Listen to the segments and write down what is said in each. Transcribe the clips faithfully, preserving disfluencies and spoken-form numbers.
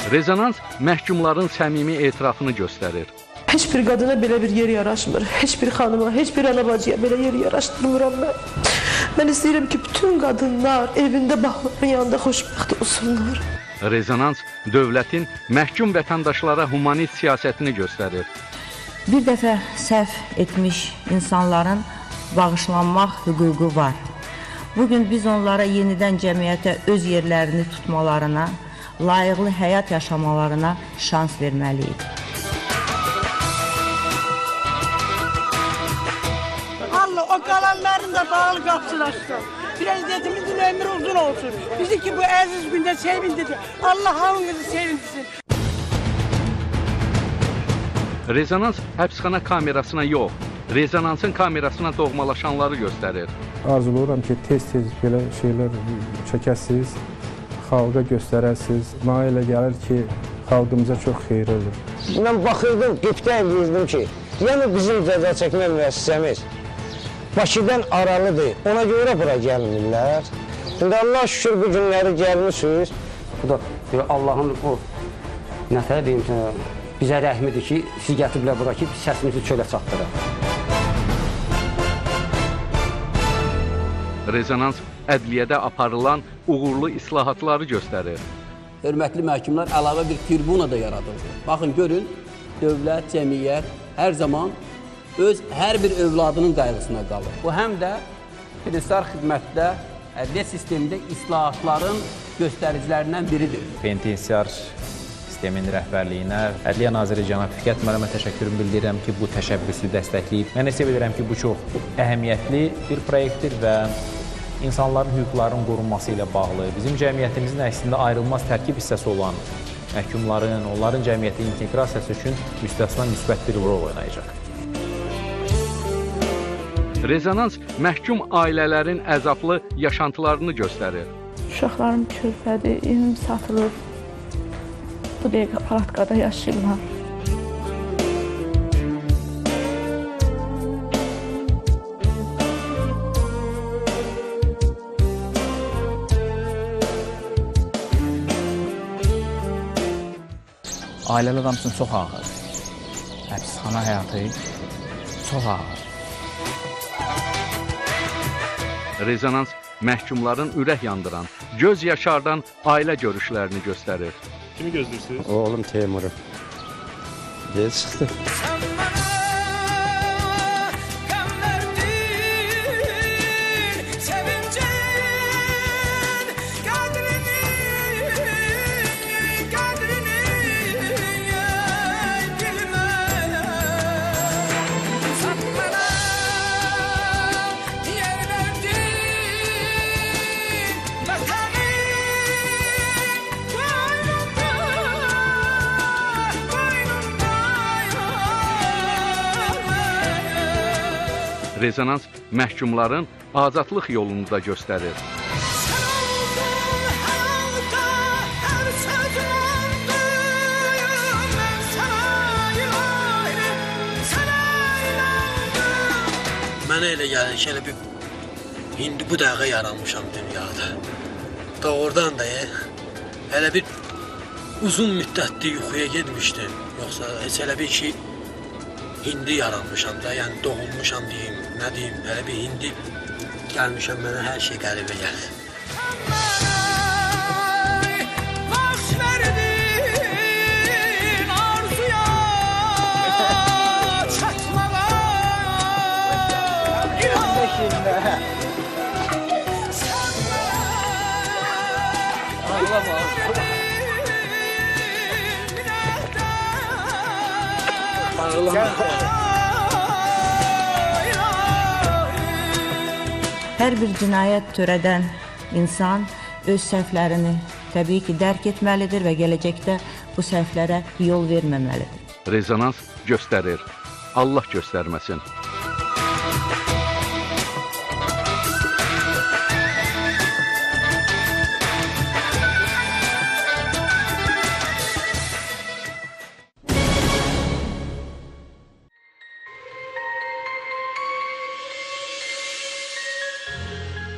Rezonans məhkumların səmimi etirafını göstərir. Heç bir qadına belə bir yer yaraşmır. Heç bir xanıma, heç bir anabacıya belə yer yaraşdırmıram mən. Mən istəyirəm ki, bütün qadınlar evində baxların yanında xoşbəxt olsunlar. Rezonans dövlətin məhkum vətəndaşlara humanist siyasətini göstərir. Bir dəfə səhv etmiş insanların bağışlanmaq hüququ var. Bugün biz onlara yenidən cəmiyyətə öz yerlərini tutmalarına, layiqli həyat yaşamalarına şans verməliyik. Allah o qalanların da dağıl qapısını açsın. Prezidentimizin ömrü uzun olsun. Bizi ki bu əziz gündə sevindirdi. Allah hamınızı sevindirsin. Rezonans həbsxana kamerasına yox, rezonansın kamerasına doğmalaşanları göstərir. Arzuluram ki, tez-tez belə şeylər çəkəsiniz, xalqa göstərəsiniz. Mənə elə gəlir ki, xalqımıza çox xeyir olur. Mən baxırdım, qiptə edirdim ki, yəni bizim cəza çəkmə müəssisəmiz Bakıdan aralıdır, ona görə bura gəlmirlər. İndi Allah şükür bu günləri gəlmişsiniz. Bu da Allahın o, nətə deyim, bizə rəhmidir ki, siz gətiriblər bura ki, səsimizi çölə çatdıraq. Rezonans ədliyyədə aparılan uğurlu islahatları göstərir. Hörmətli məhkumlar əlavə bir tribuna da yaradıldı. Baxın, görün, dövlət, cəmiyyət hər zaman öz hər bir övladının qayğısına qalır. Bu həm də Firəsar xidmətdə, ədliyyə sistemində islahatların göstəricilərindən biridir. Penitensiar sistemin rəhbərliyinə, Ədliyyə Naziri cənab Fiqət müəllimə təşəkkürümü bildirirəm ki, bu təşəbbüsü dəstəkləyib. Mən hesab edirəm ki, bu çox əhəmiyyətli bir proyektdir və insanların hüquqlarının qorunması ilə bağlı, bizim cəmiyyətimizin əksində ayrılmaz tərkib hissəsi olan məhkumların, onların cəmiyyətə inteqrasiyası üçün müstəsna müsbət bir rol oynayacaq. Rezonans məhkum ailələrin əzablı yaşantılarını göstərir. Uşaqlarım körpədir, evim satılıb, bu dəqiqə palatkada yaşayırlar. Ailəli adam üçün çox ağır. Həbsxana həyatı çox ağır. Rezonans məhkumların ürək yandıran, göz yaşardan ailə görüşlərini göstərir. Kimi gözləyirsiniz? Oğlum Teymur'u. Gel çıxdı. Rezonans məhkumların azadlıq yolunu da göstərir. Mənə elə gəlir ki, elə bir indi bu dəqiqə yaranmışam dünyada. Doğrudan da elə bir uzun müddətli yuxuya getmişdim. Yoxsa heç elə bir ki, hindi yaranmışam da, yəni doğulmuşam deyim, nə deyim, elə bir hindi gəlmişəm, mənə hər şey qəribə gəlir. Hər bir cinayət törədən insan öz səhvlərini təbii ki, dərk etməlidir və gələcəkdə bu səhvlərə yol verməməlidir. Rezonans göstərir, Allah göstərməsin.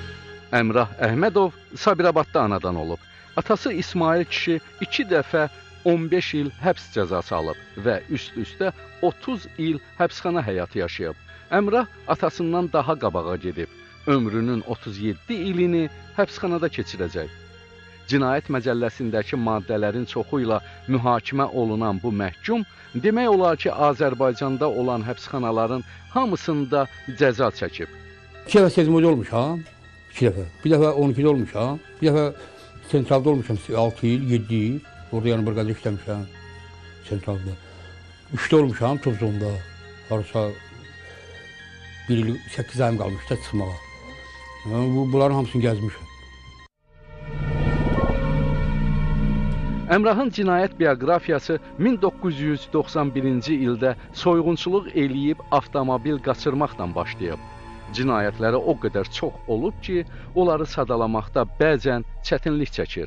Əmrah Əhmədov Sabirabadda anadan olub. Atası İsmail kişi iki dəfə on beş il həbs cəzası alıb və üst-üstə otuz il həbsxana həyatı yaşayıb. Əmrah atasından daha qabağa gedib. Ömrünün otuz yeddi ilini həbsxanada keçirəcək. Cinayət Məcəlləsindəki maddələrin çoxu ilə mühakimə olunan bu məhkum demək olar ki, Azərbaycanda olan həbsxanaların hamısında cəza çəkib. İki dəfə sezmoda olmuşam, iki dəfə. Bir dəfə on ikidə olmuşam, bir dəfə sentralda olmuşam altı il, yeddi il. Orada yanı bir qədər işləmişəm, sentralda. Üçdə olmuşam, Tuzluğunda. Harasa bir il, səkkiz ayım qalmışdı çıxmağa. Bunların hamısını gəzmişəm. Əmrahın cinayət bioqrafiyası min doqquz yüz doxsan birinci ildə soyğunçuluq eləyib avtomobil qaçırmaqla başlayıb. Cinayətləri o qədər çox olub ki, onları sadalamaqda bəzən çətinlik çəkir.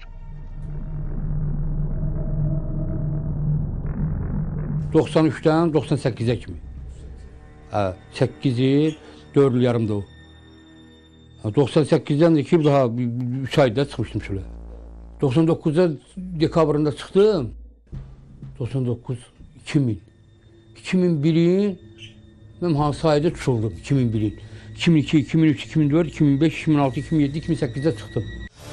doxsan üçdən doxsan səkkizə kimi. səkkiz il, dörd il yarımda o. doxsan səkkizdən də ki, daha üç ayda çıxmışdım şöyle. doxsan doqquzda dekabrında çıxdım. doxsan doqquz, iki min. iki min birin mən hansı ayda çıxıldım, iki min birin. iki min iki, iki min üç, iki min dörd, iki min beş, iki min altı, iki min yeddi, iki min səkkizdə çıxdım.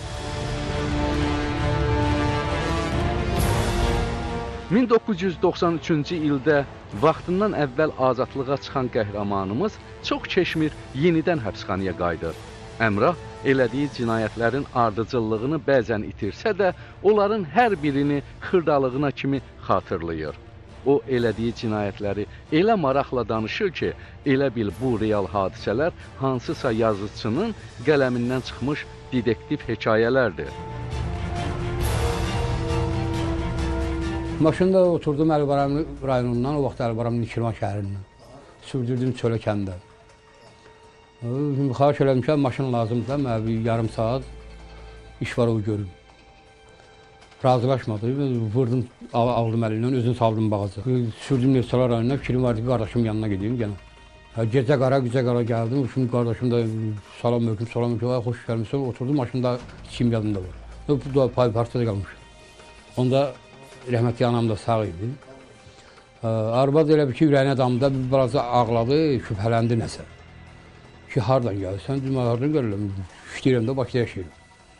min doqquz yüz doxsan üçüncü ildə vaxtından əvvəl azadlığa çıxan qəhrəmanımız çox keçmir yenidən həbsxanaya qayıdır. Əmrah elədiyi cinayətlərin ardıcıllığını bəzən itirsə də, onların hər birini xırdalığına kimi xatırlayır. O, elədiyi cinayətləri elə maraqla danışır ki, elə bil bu real hadisələr hansısa yazıcının qələmindən çıxmış dedektiv hekayələrdir. Maşında oturdum Əlibaram rayonundan, o vaxt Əlibaram Nikirman şəhərindən. Sürdürdüm çölə kəndə. Xahiş elədim ki, maşın lazımdır, mənə bir yarım saat iş var o görüm. Razılaşmadı, vurdum, aldım əlindən, özünü saldım bağaca. Sürdüm Nefsalar rayonuna, fikrim vardı ki, qardaşım yanına gedeyim, gələm. Gecə qara, gücə qara gəldim, şimdi qardaşım da salam öpüm, salam öpüm, xoş gəlmişsən, oturdum, maşında içim yadımda var. Bu da pay parçada qalmış. Onda rəhmətli anam da sağ idi. Arvad elə bir ki, ürəyinə damda bir balaca ağladı, şübhələndi nəsə. Ki, hardan gəlirsən, demək, hardan gəlirəm, işləyirəm də, Bakıda yaşayırım.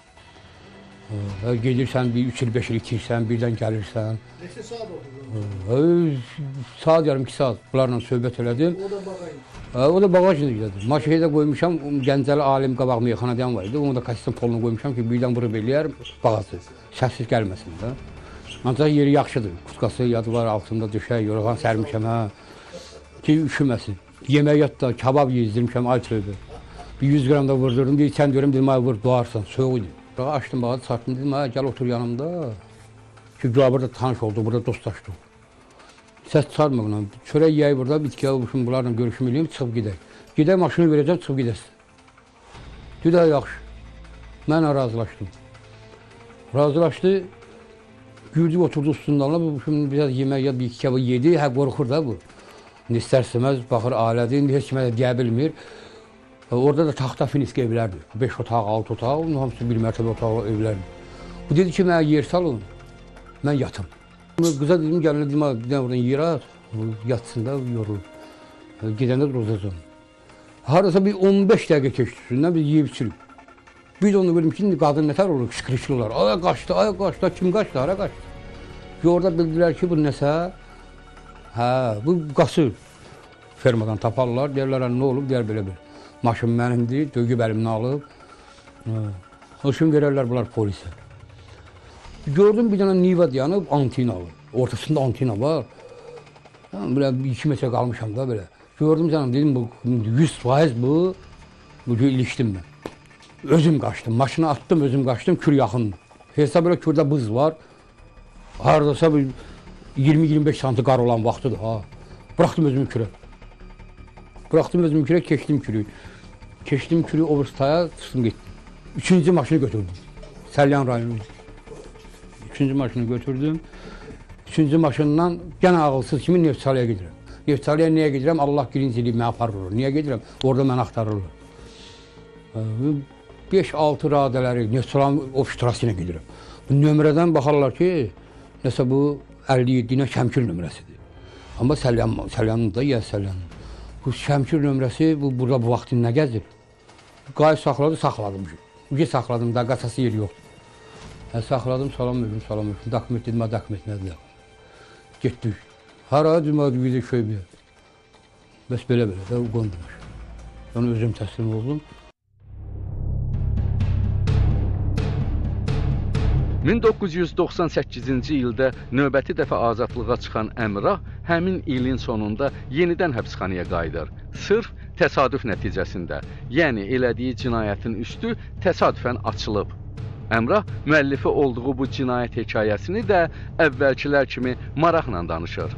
Gedirsən, bir üç il, beş il itirsən, birdən gəlirsən. Neçə saat oldu? Saat yarım, iki saat bunlarla söhbət elədim. O da bağaydı? O da bağajını gidiyordu. Maşayı da qoymuşam, Gəncəli alim qabaq meyxanadan var idi. Onu da kasetin polunu qoymuşam ki, birdən vurub eləyər, bağası, səssiz gəlməsin də. Ancaq yeri yaxşıdır, kutkası, yadı var, altında düşək, yorğan sərmişəm, hə. Ki, üşüməsin. Yemək yatda, kabab yezdirmişəm, ay tövbə. Bir yüz qram da vurdurdum, deyir, sən görüm, dedim, ay vur, doğarsan, soğuk idi. Burada açdım bağı, çarptım, dedim, ay gəl otur yanımda. Ki, burada tanış oldu, burada dostlaşdıq. Səs çıxarma buna, çörək yiyək burada, bitkiyə olmuşum, bunlarla görüşüm eləyim, çıxıb gedək. Gedək, maşını verəcəm, çıxıb gedəsin. Düdə yaxşı. Mən razılaşdım. Razılaşdı, gürdük oturdu üstündən, bu şimdi biraz yemək ya bir iki kebab yedi, hə qorxur da bu. İstər-istəməz, baxır ailədir, indi heç kimə də deyə bilmir. Orada da taxta finiski evlərdir. beş otaq, altı otaq, onun hamısı bir mərtəbə otaqlı evlərdir. Bu dedi ki, mənə yer salın, mən yatım. Qıza dedim, gəlinə dedim, bir dənə oradan yer at, yatsın da, yorulur. Gedəndə duracaqam. Haradasa bir on beş dəqiqə keçdi üstündən, biz yeyib içirik. Bir də onu gördüm ki, qadın nətər olur, qışqırışırlar. Aya qaçdı, aya qaçdı, kim qaçdı, hara qaçdı? Orada bildilər ki, bu nəsə, hə, bu qasır. Fermadan taparlar, deyərlər, nə olub, deyər belə-belə. Maşın mənimdir, dögüb əlimini alıb. O şimdi verərlər bunlar polisə. Gördüm bir dənə Niva dayanıb, antina alır. Ortasında antina var. Belə iki metre qalmışam da belə. Gördüm canım, dedim, bu yüz faiz bu, bu ilişdim mən. Özüm qaçdım, maşını attım, özüm qaçdım, kür yaxındır. Hesab elə kürdə buz var. Haradasa iyirmi iyirmi beş santi qar olan vaxtıdır, ha. Bıraxdım özümü kürə. Bıraxdım özümü kürə, keçdim kürü. Keçdim kürü, overstaya, çıxdım getdim. Üçüncü maşını götürdüm. Səlyan rayonu. Üçüncü maşını götürdüm. Üçüncü maşından gənə ağılsız kimi Neftçalıya gedirəm. Neftçalıya niyə gedirəm? Allah birinciliyi mənə aparırlar. Niyə gedirəm? Orada mənə axtarırlar. beş altı radələri Neftçalanın ofis trasına gedirəm. Bu nömrədən baxarlar ki, Nəsə bu əlli yeddi ilə Şəmkir nömrəsidir. Amma Səlyan, Səlyanın da, ya Səlyanın. Bu Şəmkir nömrəsi, bu burada bu vaxtın nə gəzir? Qayı saxladı, saxladım. Uca saxladım, da qasası yeri yoxdur. Hə, saxladım, salam öpüm, salam öpüm. Dokument dedim, ha, dokument nədir? Getdik. Hara dedim, ha, bir şöybəyə. Bəs belə-belə də qondurmuş. Yəni özüm təslim oldum. min doqquz yüz doxsan səkkizinci ildə növbəti dəfə azadlığa çıxan Əmrah həmin ilin sonunda yenidən həbsxanaya qayıdır. Sırf təsadüf nəticəsində, yəni elədiyi cinayətin üstü təsadüfən açılıb. Əmrah müəllifi olduğu bu cinayət hekayəsini də əvvəlkilər kimi maraqla danışır.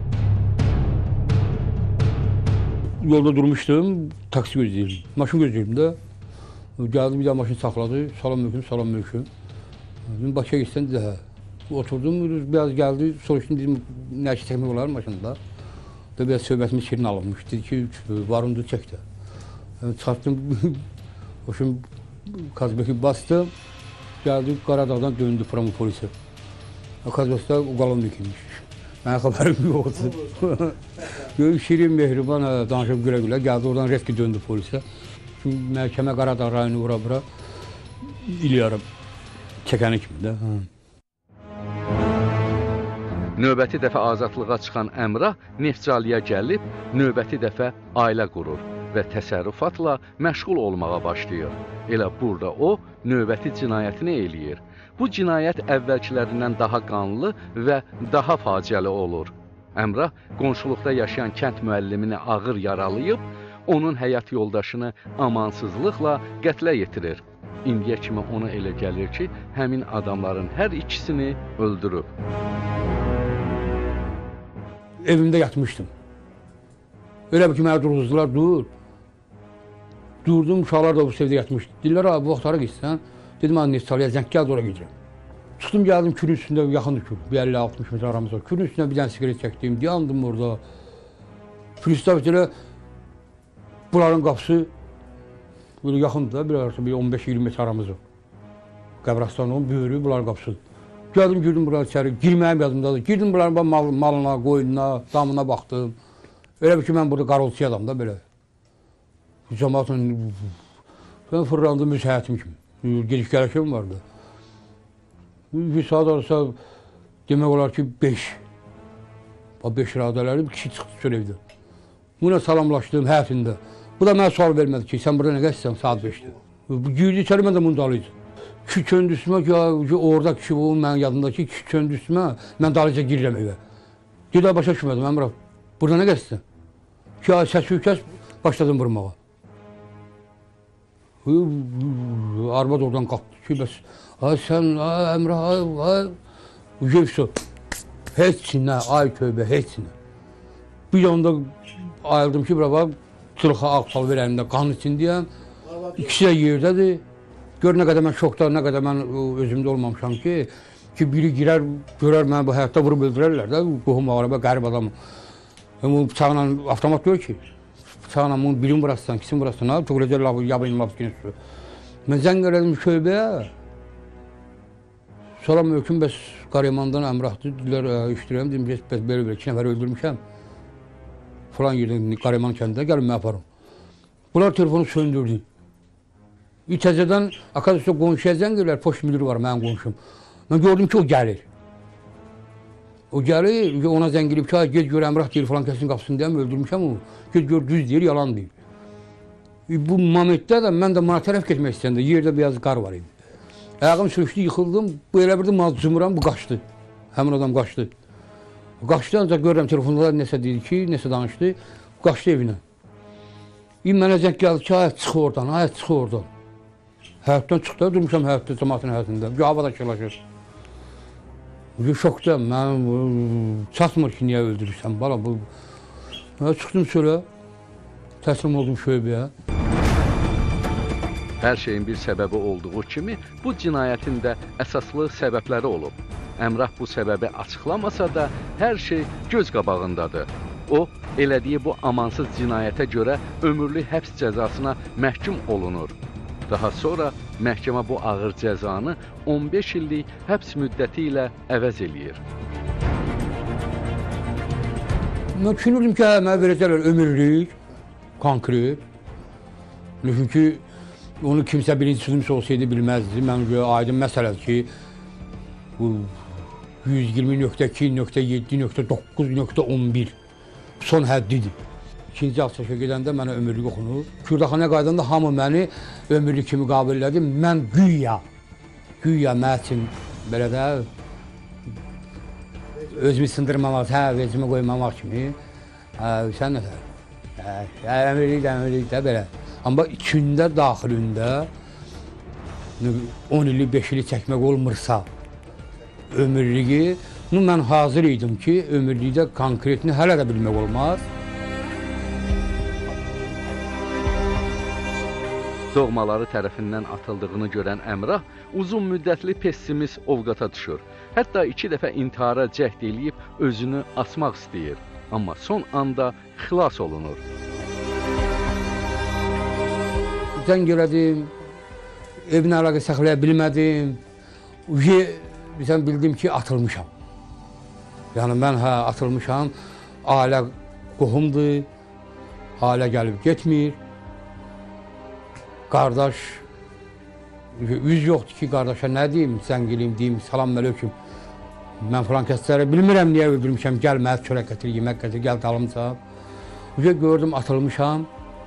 Yolda durmuşdum, taksi gözləyirdim, maşın gözləyirdim də. Gəldi, bir də maşın saxladı, salam mülküm, salam mülküm. Dedim, Bakıya gitsən, dedi, hə. Oturdum, biraz gəldi, soruşdum, dedim, nə ki çəkmək olar maşında. Da biraz söhbətimiz şirin alınmış, dedi ki, varındır çəkdə. Yəni, çıxartdım, hoşum, Kazbeki bastım, gəldi, Qaradağdan döndü Pramo polisi. Kazbekdə uqalanlık imiş. Mənə xəbərim yoxdur. Şirin, mehriban, danışıb gülə-gülə, gəldi, oradan reski döndü polisə. Çünki məhkəmə Qaradağ rayonu ura-bura il yarım. Çəkəni kimi də. Növbəti dəfə azadlığa çıxan Əmrah Neftçaliyə gəlib, növbəti dəfə ailə qurur və təsərrüfatla məşğul olmağa başlayır. Elə burada o, növbəti cinayətini eləyir. Bu cinayət əvvəlkilərindən daha qanlı və daha faciəli olur. Əmrah qonşuluqda yaşayan kənd müəllimini ağır yaralayıb, onun həyat yoldaşını amansızlıqla qətlə yetirir. İndiyə kimi ona elə gəlir ki, həmin adamların hər ikisini öldürüb. Evimdə yatmışdım. Elə bir ki, mənə duruzdular, dur. Durdum, uşaqlar da bu evdə yatmışdı. Dillər, abi, bu vaxtlara gitsən. Dedim, anne, Neftçaliyə zəng gəldi, oraya gedirəm. Çıxdım, gəldim, külün üstündə, yaxındır kül, bir əlli altmış metr aramız var. Külün üstündə bir dənə sigaret çəkdim, yandım orada. Pristav elə bunların qapısı böyle yaxındır da, bir arası bir on beş iyirmi metr aramız var. Qəbrastanlığın böyrü, bunların qapısı. Gəldim, girdim buraya içəri, girməyim yadımdadır. Girdim bunların mal, malına, qoyununa, damına baxdım. Elə bir ki, mən burada qarolçu adam da belə. Cəmatın, mən fırlandım öz həyətim kimi. Gediş gəlişim vardı. Bir saat arası demək olar ki, beş. beş radələri bir kişi çıxdı çöl evdə. Buna salamlaşdım həyətində. Bu da mənə sual vermədi ki, sən burada nə qəssən saat beşdə. Girdi içəri, mən də bunu dalıydı. Kişi çöndü üstümə ki, orada kişi olun mənim yadımdakı kişi çöndü üstümə, mən dalıca girirəm evə. Dedi, başa düşmədim, Əmrah, burada nə qəssən? Ki, səs ükəs, başladım vurmağa. Arvad oradan qalxdı ki, bəs, ay sən, ay Əmrah, ay, ay, Gevso, heç nə, ay tövbə, heç nə. Bir onda ayıldım ki, bura bax, çılxa ağsal verəyimdə, qan içindəyəm, ikisi də yerdədir. Gör nə qədər mən şokda, nə qədər mən özümdə olmamışam ki, ki biri girər, görər mənə bu həyatda vurub öldürərlər də, qohum ağraba, qərib adamı. Bu bıçaqla, avtomat deyir ki, bıçaqla bunu birini vurasın, ikisini vurasın, ha, çoxulacaq yabayın lapsını üstü. Mən zəng elədim şöbəyə, sonra mövküm bəs Qaramandan Əmrahdır, dilər, işləyirəm, dedim, bəs belə-belə iki nəfər öldürmüşəm. Falan yerdən Qaraman kəndində, gəlin mən aparım. Bunlar telefonu söndürdü. İtəcədən akademiyada qonşuya zəng edirlər, post müdürü var mənim qonşum. Mən gördüm ki, o gəlir. O gəlir, ona zəng edib ki, gec gör Əmrah deyir, falan kəsin qapısını deyəm, öldürmüşəm o. Gec gör, düz deyir, yalan deyir. Bu momentdə də mən də bana tərəf getmək istəyəndə, yerdə beyaz qar var idi. Ayağım sürüşdü, yıxıldım, bu elə birdə mağaz cümürəm, bu qaçdı. Həmin adam qaçdı. Qaçdı, ancaq görürəm, telefonda nəsə dedi ki, nəsə danışdı, qaçdı evinə. İn mənə zəng gəldi ki, ayət çıx oradan, ayət çıx oradan. Həyatdan çıxdı, durmuşam həyatda, cəmatın həyatında. Bir hava da şılaşır. Bir şokdayım, mən çatmır ki, niyə öldürürsən, bala. Bu... Mən çıxdım çölə, təslim oldum şöbəyə. Hər şeyin bir səbəbi olduğu kimi, bu cinayətin də əsaslı səbəbləri olub. Əmrah bu səbəbi açıqlamasa da, hər şey göz qabağındadır. O, elədiyi bu amansız cinayətə görə ömürlük həbs cəzasına məhkum olunur. Daha sonra məhkəmə bu ağır cəzanı on beş illik həbs müddəti ilə əvəz eləyir. Mən düşünürdüm ki, mənə verəcəklər ömürlük, konkret. Çünki onu kimsə birinci sınıf olsaydı bilməzdi. Mən aydın məsələdir ki, bu yüz iyirmi nöqtə iki, nöqtə yeddi, nöqtə doqquz, nöqtə on bir son həddidir. İkinci açışa gedəndə mənə ömürlük oxunur. Kürdaxanaya qaydanda hamı məni ömürlük kimi qəbul elədi. Mən güya, güya mən üçün belə də özümü sındırmamaq, hə, özümü qoymamaq kimi. Hə, sən nə sən? Hə, əmrlik də, əmrlik də belə. Amma içində, daxilində on illik, beş illik çəkmək olmursa ömürlüyü, mən hazır idim ki, ömürlükdə konkretini hələ də bilmək olmaz. Doğmaları tərəfindən atıldığını görən Əmrah uzun müddətli pessimist ovqata düşür. Hətta iki dəfə intihara cəhd eləyib özünü asmaq istəyir. Amma son anda xilas olunur. Zəng elədim, evin əlaqə saxlaya bilmədim. Bizən bildim ki, atılmışam. Yəni mən hə, atılmışam, ailə qohumdur, ailə gəlib getmir. Qardaş, üz yoxdur ki, qardaşa nə deyim, zəng eləyim, deyim, salam əleykum. Mən filan kəsləri bilmirəm, niyə öldürmüşəm, gəl mənə çörək gətir, yemək gətir, gəl dalımca. Gördüm, atılmışam.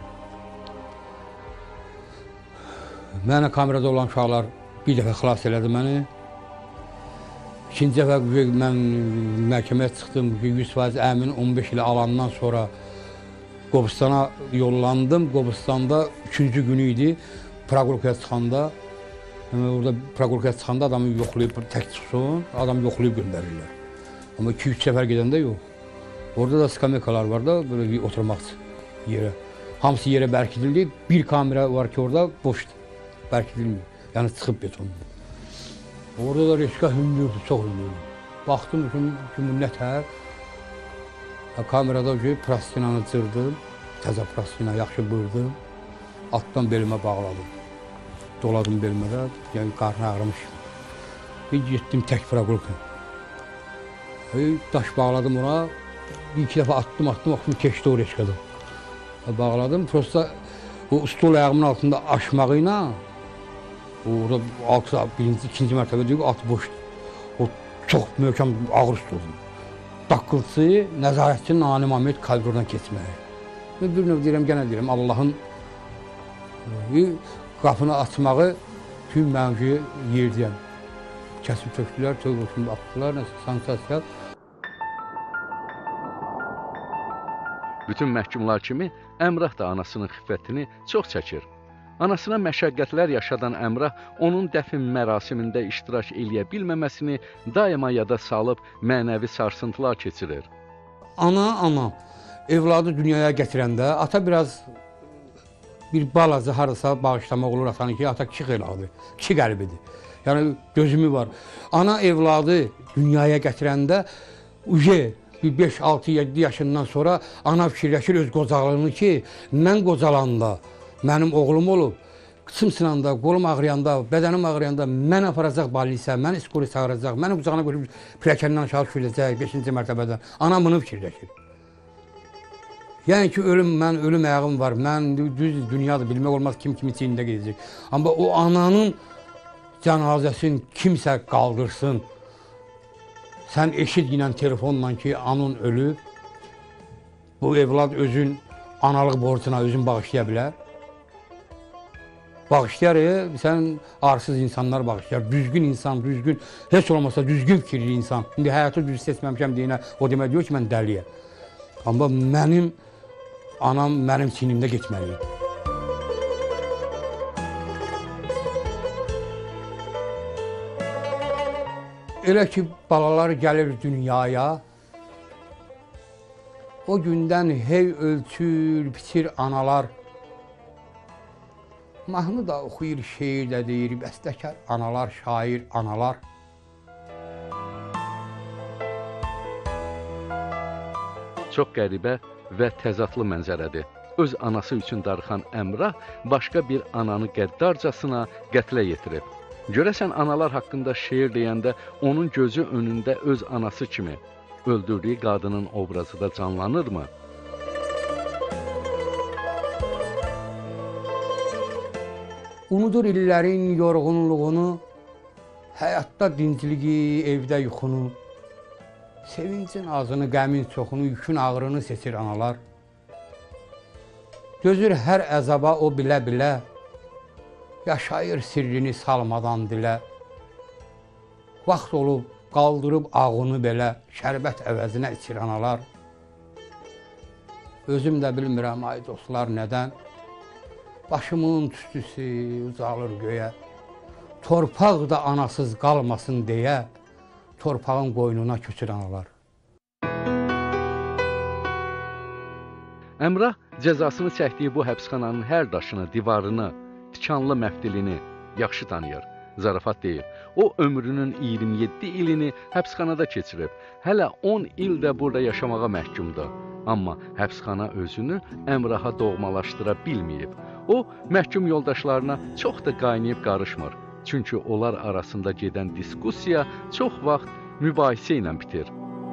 Mənə kamerada olan uşaqlar bir dəfə xilas elədi məni. İkinci dəfə mən məhkəməyə çıxdım, yüz faiz əmin on beş ilə alandan sonra Qobustana yollandım. Qobustanda üçüncü günü idi. Proqorkaya çıxanda, orada proqorkaya çıxanda adamı yoxlayıb, tək çıxsın, adamı yoxlayıb göndərirlər. Amma iki üç səfər gedəndə yox. Orada da skamyakalar var da, böyle bir oturmaq yerə. Hamısı yerə bərkidildi. Bir kamera var ki, orada boşdur, bərkidilmir. Yəni çıxıb betondur. Orada da reşka hündürdür, çox hündürdür. Baxdım ki, nətər. Kamerada plastinanı cırdım, təzə plastina yaxşı bırdım, altdan belimə bağladım. Doladım belimə, yəni qarnı ağrımış. Bir getdim tək proqorka. Daş bağladım ona, bir iki dəfə attım, attım, attım, keçdi o reşkadan. Bağladım, prosta o stol ayağımın altında aşmağı ilə, orada altı, birinci, ikinci mərtəbə deyik, altı boşdur. O çox möhkəm ağır stoldur. Daqqıltısı, nəzarətçi Nani Mamet koridordan keçməyi. Bir növ deyirəm, gənə deyirəm, Allahın qapını açmağı tüm mənfi yerdəyəm. Kəsib tökdülər, tövb olsun, atdılar, nəsə sansasiya. Bütün məhkumlar kimi Əmrah da anasının xiffətini çox çəkir. Anasına məşəqqətlər yaşadan Əmrah onun dəfn mərasimində iştirak eləyə bilməməsini daima yada salıb mənəvi sarsıntılar keçirir. Ana, ana, evladı dünyaya gətirəndə ata biraz bir balaca harasa bağışlamaq olur atanı ki, ata kişi xeyladır, kişi qəlbidir. Yəni gözümü var. Ana evladı dünyaya gətirəndə uje bir beş altı yeddi yaşından sonra ana fikirləşir öz qocalığını ki, mən qocalanda mənim oğlum olub, qıçım sınanda, qolum ağrıyanda, bədənim ağrıyanda mən aparacaq balisə, mən iskori çağıracaq, məni qucağına qoyub pilləkəndən aşağı düşürəcək beşinci mərtəbədən. Anam bunu fikirləşir. Yəni ki, ölüm, mən ölüm ayağım var, mən düz dünyadır, bilmək olmaz kim kimi çiynində gedəcək. Amma o ananın cənazəsini kimsə qaldırsın, sən eşit ilə telefonla ki, anan ölüb, bu evlad özün analıq borcuna özün bağışlaya bilər. Bağışlayar, sən arsız insanlar bağışlayar, düzgün insan, düzgün, heç olmasa düzgün fikirli insan. İndi həyatı düz seçməmişəm deyinə, o demək diyor ki, mən dəliyəm. Amma mənim anam mənim çiynimdə getməliyim. Elə ki, balalar gəlir dünyaya, o gündən hey ölçür, biçir analar. Mahnı da oxuyur, şeir də deyir, bəstəkar analar, şair analar. Çox qəribə və təzadlı mənzərədir. öz anası üçün darıxan Əmrah başqa bir ananı qəddarcasına qətlə yetirib. Görəsən analar haqqında şeir deyəndə onun gözü önündə öz anası kimi öldürdüyü qadının obrazı da canlanırmı? Unudur illərin yorğunluğunu, həyatda dinciliyi, evdə yuxunu, sevincin azını, qəmin çoxunu, yükün ağrını seçir analar. Dözür hər əzaba o bilə-bilə, yaşayır sirrini salmadan dilə. Vaxt olub, qaldırıb ağını belə, şərbət əvəzinə içir analar. Özüm də bilmirəm, ay dostlar, nədən? Başımın tüstüsü uzalır göyə, torpaq da anasız qalmasın deyə, torpağın qoynuna köçür analar. Əmrah cəzasını çəkdiyi bu həbsxananın hər daşını, divarını, tikanlı məftilini yaxşı tanıyır. Zarafat deyil. O ömrünün iyirmi yeddi ilini həbsxanada keçirib. Hələ on il də burada yaşamağa məhkumdur. Amma həbsxana özünü Əmraha doğmalaşdıra bilməyib. O, məhkum yoldaşlarına çox da qaynayıb qarışmır. Çünki onlar arasında gedən diskussiya çox vaxt mübahisə ilə bitir.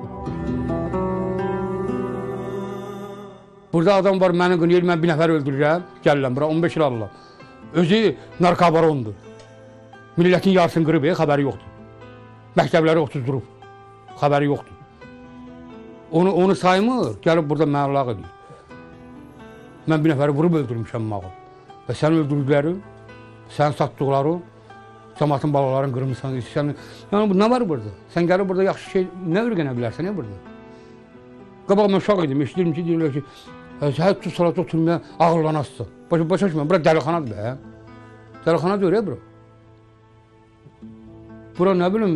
Burada adam var, məni qınayır, mən bir nəfər öldürürəm, gəlirəm bura, on beş il alırlar. Özü narkobarondur. Millətin yarısını qırıb, xəbəri yoxdur. Məktəbləri otuzdurub, xəbəri yoxdur. Onu, onu saymır, gəlib burada mənlaq edir. Mən bir nəfəri vurub öldürmüşəm mağı. Və sən öldürdüklərin, sən satdıqların, cəmatın balaların qırmısan. Sən, yəni, nə var burada? Sən gəlib burada yaxşı şey, nə öyrənə bilərsən, nə burada? Qabaq mən uşaq idim, eşidirim ki, deyirlər ki, hər tut salata oturmaya ağırlanasın. Başa, başa düşməyəm, bura dəlixanadır bə. Dəlixana deyir ya bura. Bura nə bilim,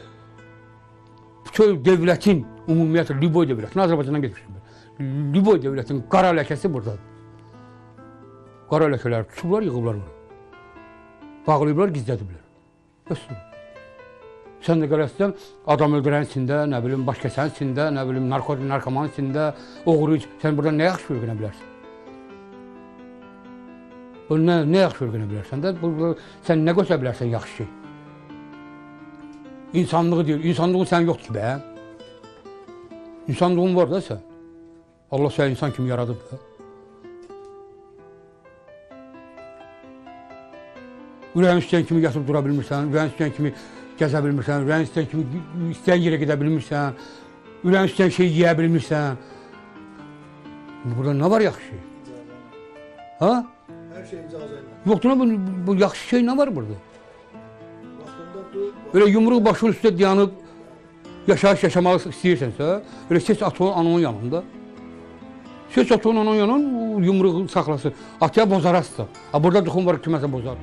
bütün devlətin, ümumiyyətlə, Liboy devlətin, Azərbaycandan getmişim. Liboy devlətin qara ləkəsi buradadır. Qara ləkələri tutublar, yığıblar bura. Bağlayıblar, gizlədiblər. Bəsdir. Sən də qələsdən adam öldürən içində, nə bilim, baş kəsən içində, nə bilim, narkotik, narkoman içində, oğru iç. Sən burada nə yaxşı öyrənə bilərsən? Nə, nə yaxşı öyrənə bilərsən də? Burada sən nə qoşa bilərsən yaxşı şey? İnsanlığı deyir, insanlığın sən yoxdur ki, bə. İnsanlığın var da sən. Allah səni insan kimi yaradıb da. Ürəyin istəyən kimi yatıb dura bilmirsən, ürəyin istəyən kimi gəzə bilmirsən, ürəyin istəyən kimi istəyən yerə gedə bilmirsən, ürəyin istəyən şeyi yeyə bilmirsən. Burada nə var yaxşı şey? Ha? Hər şey icazə ilə. Yoxdur, bu, bu yaxşı şey nə var burada? Öyle yumruq başının üstə dayanıb yaşayış yaşamaq istəyirsənsə, öyle seç atın ananın yanında. Seç atın ananın yanında, yumruğu saxlasın. Atıya bozarasın. Ha, burada duxum var, kiməsə bozar.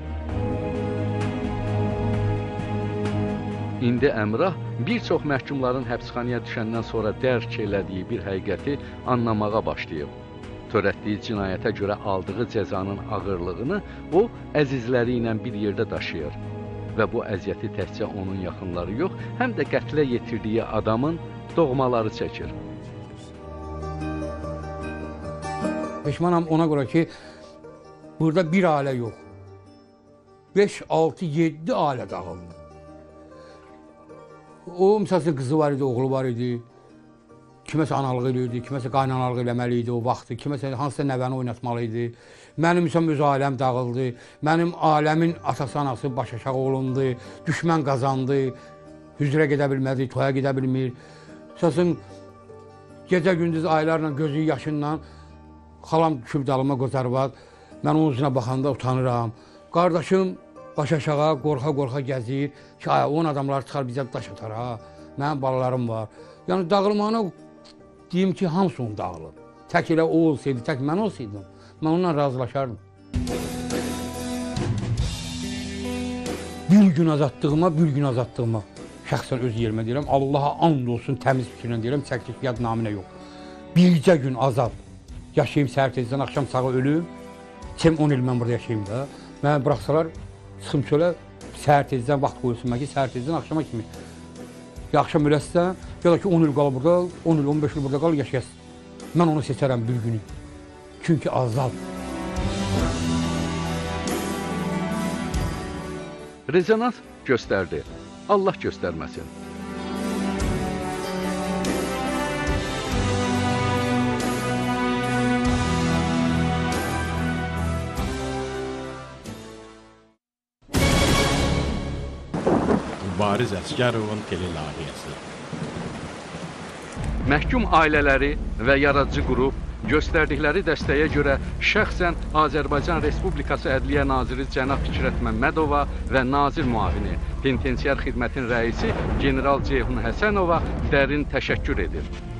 İndi Əmrah bir çox məhkumların həbsxanaya düşəndən sonra dərk elədiyi bir həqiqəti anlamağa başlayıb. Törətdiyi cinayətə görə aldığı cəzanın ağırlığını o əzizləri ilə bir yerdə daşıyır. Və bu əziyyəti təkcə onun yaxınları yox, həm də qətlə yetirdiyi adamın doğmaları çəkir. Peşmanam ona görə ki, burada bir ailə yox. beş, altı, yeddi ailə dağıldı. O, misal qızı var idi, oğlu var idi. Kiməsə analıq eləyirdi, kiməsə qaynanalıq eləməli idi o vaxtı, kiməsə hansısa nəvəni oynatmalı idi. Mənim üçün öz ailəm dağıldı, mənim ailəmin atası anası baş aşağı olundu, düşmən qazandı, hüzrə gedə bilmədi, toya gedə bilmir. Səsin, gecə-gündüz aylarla, gözü yaşınla, xalam düşüb dalıma qozarvad, mən onun üzünə baxanda utanıram. Qardaşım baş aşağı, qorxa-qorxa gəzir ki, ay, on adamlar çıxar bizə daş atar ha, mənim balalarım var. Yəni dağılmağına deyim ki, hamısı onu dağılır. Tək elə o olsaydı, tək mən olsaydım, mən onunla razılaşardım. Bir gün azadlığıma, bir gün azadlığıma şəxsən öz yerimə deyirəm, Allaha and olsun, təmiz fikirlə deyirəm, çəklik yad naminə yox. Bircə gün azad yaşayayım, səhər tezdən, axşam sağı ölüm, çəm on il mən burada yaşayayım da. Mənə bıraxsalar, çıxım çölə, səhər tezdən vaxt qoyulsun mən ki, səhər tezdən axşama kimi. Ya axşam öləsən, ya da ki on il qal burada, on il, on beş il burada qal, yaşayasın. Mən onu seçərəm bir günü. Çünki azal. Rezonans göstərdi. Allah göstərməsin. Mübariz Əsgərovun telelayihəsi. Məhkum ailələri və yaradıcı qrup göstərdikləri dəstəyə görə şəxsən Azərbaycan Respublikası Ədliyyə Naziri cənab Fikrət Məmmədova və nazir müavini, penitensiar xidmətin rəisi general Ceyhun Həsənova dərin təşəkkür edir.